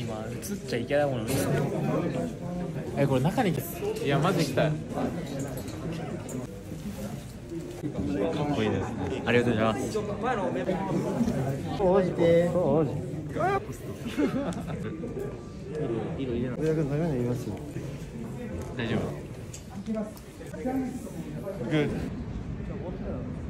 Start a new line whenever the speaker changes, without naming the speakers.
まあ映っちゃいけないものですね。これ中に、いやマジ行きたい。かっこいいですね。ありがとうございます。
応じて。
色入れない。
親が長いの言いますよ。
大丈夫。グッ。